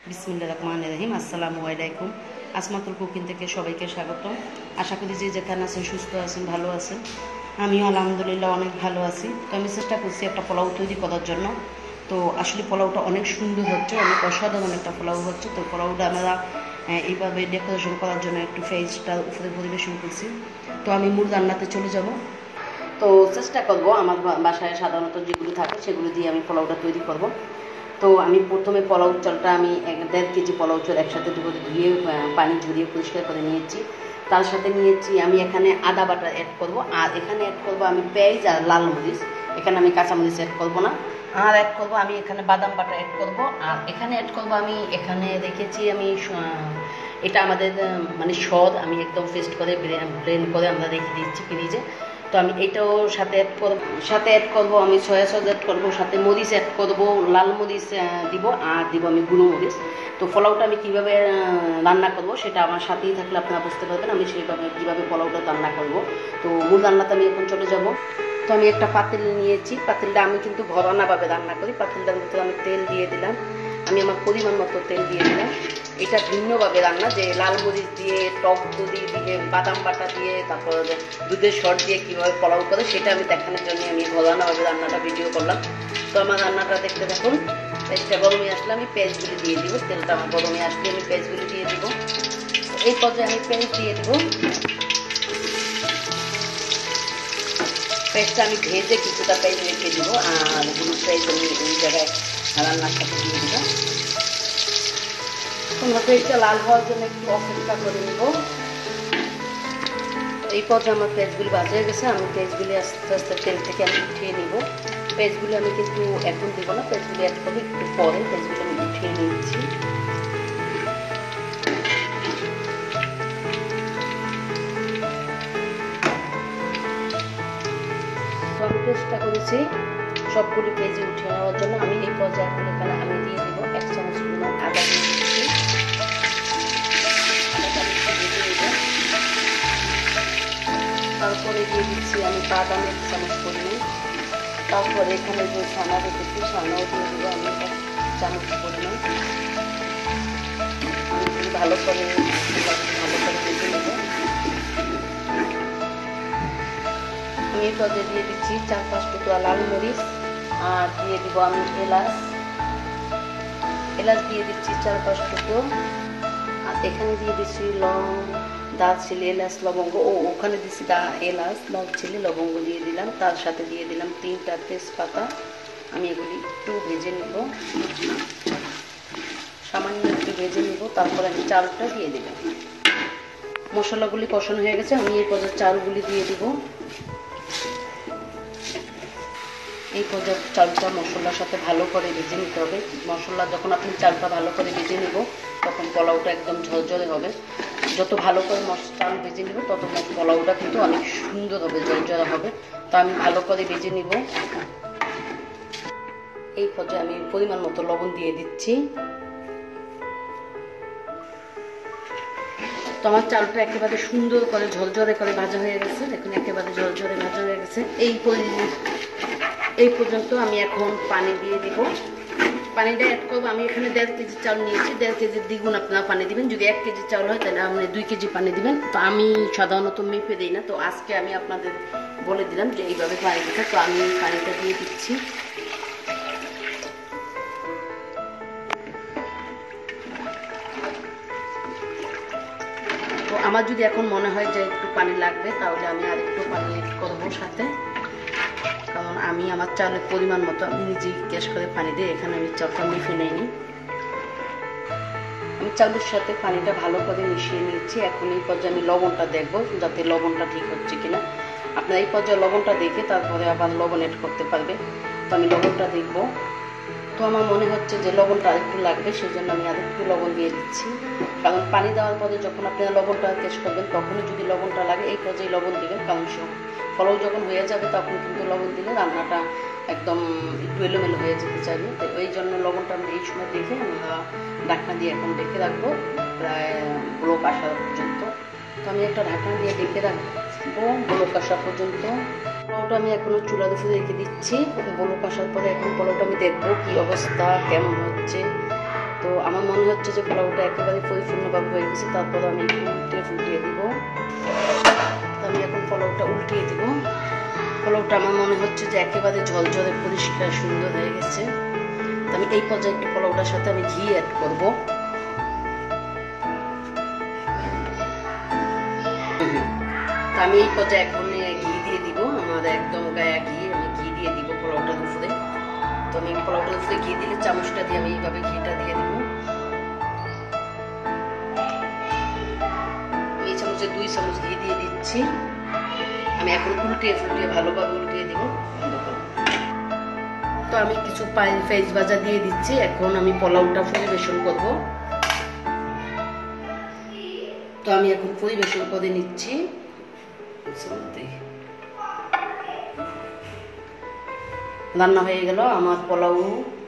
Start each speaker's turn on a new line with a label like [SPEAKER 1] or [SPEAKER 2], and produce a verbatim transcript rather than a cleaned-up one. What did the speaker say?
[SPEAKER 1] বিসমিল্লাহির রহমানির রহিম। আসসালামু আলাইকুম। আসমাতুল কুকিং থেকে সবাইকে স্বাগতম। আশা করি যে যেখানে আছেন সুস্থ আছেন, ভালো আছেন। আমিও আলহামদুলিল্লাহ অনেক ভালো আছি। তো আমি চেষ্টা করছি একটা পোলাও তৈরি করার জন্য। তো আসলে পোলাওটা অনেক সুন্দর হচ্ছে, অনেক অসাধারণ একটা পোলাও হচ্ছে। তো পোলাওটা আমরা এইভাবে ডেকোরেশন করার জন্য একটু ফেজটা উপরে পরিবেশন করছি। তো আমি মূল রান্নাতে চলে যাব। তো চেষ্টা করব আমার বাসায় সাধারণত যেগুলো থাকে সেগুলো দিয়ে আমি পোলাওটা তৈরি করব। তো আমি প্রথমে পোলাও চালটা আমি এক দেড় কেজি পোলাও চাল একসাথে ধুয়ে পানি ঝরিয়ে পরিষ্কার করে নিয়েছি। তার সাথে নিয়েছি আমি এখানে আদা বাটা অ্যাড করব, আর এখানে অ্যাড করব আমি পেঁয়াজ আর লাল মরিচ। এখানে আমি কাঁচামরিচ অ্যাড করব না। আর অ্যাড করব আমি এখানে বাদাম বাটা অ্যাড করব, আর এখানে অ্যাড করব আমি এখানে রেখেছি আমি এটা আমাদের মানে সদ আমি একদম পেস্ট করে ব্লেন্ড করে আমরা রেখে দিচ্ছি ফ্রিজে। তো আমি এইটাও সাথে অ্যাড করব, সাথে অ্যাড করব আমি সয়া সস অ্যাড করব, সাথে মরিচ অ্যাড করব, লাল মরিচ দিব, আর দিব আমি গুঁড়ো মরিচ। তো পোলাওটা আমি কীভাবে রান্না করব সেটা আমার সাথেই থাকলে আপনারা বুঝতে পারবেন আমি সেইভাবে কীভাবে পোলাওটা রান্না করব। তো মূল রান্নাতে আমি এখন চলে যাব। তো আমি একটা পাতিল নিয়েছি, পাতিলটা আমি কিন্তু ঘরোয়াভাবে রান্না করি। পাতিলটার ভিতরে আমি তেল দিয়ে দিলাম, আমি আমার পরিমাণ মতো তেল দিয়ে দিলাম। এটা ভিন্নভাবে রান্না, যে লাল মরিচ দিয়ে, টক দই দিয়ে, বাদাম বাটা দিয়ে, তারপর দুধের সর দিয়ে কীভাবে পোলাও করে সেটা আমি দেখানোর জন্য আমি ঘরোয়াভাবে রান্নাটা ভিডিও করলাম। তো আমার রান্নাটা দেখতে দেখুন। পেঁয়াজটা গরমে আসলে আমি পেঁয়াজগুলি দিয়ে দিব, তেলটা আমার গরমে আসলে আমি পেঁয়াজগুলি দিয়ে দিব। এই পর্যায়ে আমি পেঁয়াজ দিয়ে দিব। পেঁয়াজটা আমি ভেজে কিছুটা পেঁয়াজ রেখে দিব, আর হলুদ পেঁয়াজ আমি ওই জায়গায় রান্নার সাথে দিয়ে দিব। তোমরা পেঁয়াজটা লাল হওয়ার জন্য একটু অপেক্ষা করে নেব। এই পর্যায়ে আমার পেঁয়াজগুলি ভাজা হয়ে গেছে, আমি পেঁয়াজগুলি আস্তে আস্তে তেল থেকে আমি উঠিয়ে নিব। পেঁয়াজগুলি আমি কিন্তু এখন দিব না, পেঁয়াজগুলি অ্যাড করবো একটু পরে। পেঁয়াজগুলি আমি উঠিয়ে নিচ্ছি। তো আমি চেষ্টা করেছি সবগুলি পেঁয়াজি উঠিয়ে নেওয়ার জন্য। আমি এই পর্যায়ে এখন এখানে আমি দিয়ে দেব এক চামচ পরিমাণ আদা দিয়ে দিচ্ছি। তারপরে দিয়ে দিচ্ছি আমি বাদাম এক চামচ পরিমাণ। তারপরে এখানে যে ছানা রেখেছি ছানাও দিয়ে দেবো আমি এক চামচ পরিমাণ। আমি ভালো করে ভালো করে ভেজে নেব। আমি এই পর্যায়ে দিয়ে দিচ্ছি চার পাঁচ টুকরা লাল মরিচ, আর দিয়ে দিব আমি এলাচ এলাচ দিয়ে দিচ্ছি চার পাঁচ টুকরো। আর এখানে দিয়ে দিচ্ছি লং, দারচিনি, এলাচ, লবঙ্গ। ও ওখানে দিচ্ছি দা এলাচ, দারচিনি, লবঙ্গ দিয়ে দিলাম। তার সাথে দিয়ে দিলাম তিনটা তেজপাতা। আমি এগুলি একটু ভেজে নিব, সামান্য একটু ভেজে নিব। তারপরে আমি চালটা দিয়ে দিলাম। মশলাগুলি কষানো হয়ে গেছে, আমি এই পর্যায়ে চালগুলি দিয়ে দিব। এই পর্যায়ে চালটা মশলার সাথে ভালো করে ভেজে নিতে হবে। মশলা যখন আপনি চালটা ভালো করে ভেজে নেব তখন পোলাওটা একদম ঝরঝরে হবে। যত ভালো করে চাল ভেজে নেব তত পোলাওটা কিন্তু অনেক সুন্দর হবে, ঝরঝরে হবে। তো আমি ভালো করে ভেজে নিব। এই পর্যায়ে আমি পরিমাণ মতো লবণ দিয়ে দিচ্ছি। তো আমার চালটা একেবারে সুন্দর করে ঝরঝরে করে ভাজা হয়ে গেছে। দেখুন একেবারে ঝরঝরে ভাজা হয়ে গেছে। এই এই পর্যন্ত আমি এখন পানি দিয়ে দিব। পানিটা অ্যাড করবো আমি এখানে দেড় কেজি চাল নিয়েছি, দেড় কেজির দ্বিগুণ আপনারা পানি দিবেন। যদি এক কেজি চাল হয় তাহলে আপনি দুই কেজি পানি দিবেন। তো আমি সাধারণত মেপে দিই না, তো আজকে আমি আপনাদের বলে দিলাম যে এইভাবে পানি দিতে। তো আমি পানিটা দিয়ে দিচ্ছি। তো আমার যদি এখন মনে হয় যে একটু পানি লাগবে তাহলে আমি আর একটু পানি অ্যাড করবো সাথে, কারণ আমি আমার চালের পরিমাণ মতো আমি নিজেই গ্যাস করে পানি দিই। এখানে আমি চালটা মিশিয়ে নিইনি, আমি চালের সাথে পানিটা ভালো করে মিশিয়ে নিচ্ছি। এখন এই পর্যায়ে আমি লবণটা দেখবো যাতে লবণটা ঠিক হচ্ছে কিনা। আপনার এই পর্যায়ে লবণটা দেখে তারপরে আবার লবণ অ্যাড করতে পারবে। তো আমি লবণটা দেখব। তো আমার মনে হচ্ছে যে লবণটা আরেকটু লাগবে, সেই জন্য আমি আরেকটু লবণ দিয়ে দিচ্ছি। কারণ পানি দেওয়ার পরে যখন আপনারা লবণটা টেস্ট করবেন তখনই যদি লবণটা লাগে এই পর্যায়ে লবণ দিবেন। কারণ পোলাও যখন হয়ে যাবে তখন কিন্তু লবণ দিলে রান্নাটা একদম একটু এলোমেলো হয়ে যেতে চাইবে। তো ওই জন্য লবণটা আমরা এই সময় দেখে আমরা ঢাকনা দিয়ে এখন ডেকে রাখবো প্রায় ব্লক আসা পর্যন্ত। তো আমি একটা ঢাকনা দিয়ে ডেকে রাখবো ব্লক আসা পর্যন্ত। পোলাওটা আমি এখনো চুলার উপরে রেখে দিচ্ছি। ব্লক আসার পরে এখন পোলাওটা আমি দেখবো কি অবস্থা, কেমন হচ্ছে। তো আমার মনে হচ্ছে যে পোলাওটা একেবারে পরিপূর্ণভাবে হয়ে গেছে। তারপর আমি উল্টিয়ে ফুটিয়ে দিব। তো আমি এখন পোলাওটা উল্টিয়ে দিব। পোলাওটা আমার মনে হচ্ছে যে একেবারে ঝরঝরে পরিষ্কার সুন্দর হয়ে গেছে। তো আমি এই পর্যায়ে একটু পোলাওটার সাথে আমি ঘি অ্যাড করব। তো আমি এই পর্যায়ে এখন ঘি দিয়ে দিব, আমার একদম গায়ে ঘি, আমি ঘি দিয়ে দিব পোলাওটার উপরে। তো আমি পোলাওটার উপরে ঘি দিলে চামচটা দিয়ে আমি এইভাবে ঘিটা দিয়ে দিব। এই চামচে দুই চামচ ঘি দিয়ে দিচ্ছি। আমি এখন উল্টিয়ে ফুটিয়ে ভালোভাবে উল্টিয়ে দিব। তো আমি কিছু পেঁয়াজ ভাজা দিয়ে দিচ্ছি। এখন আমি পোলাওটা পরিবেশন করব। তো আমি এখন পরিবেশন করে নিচ্ছি। রান্না হয়ে গেল আমার পোলাও।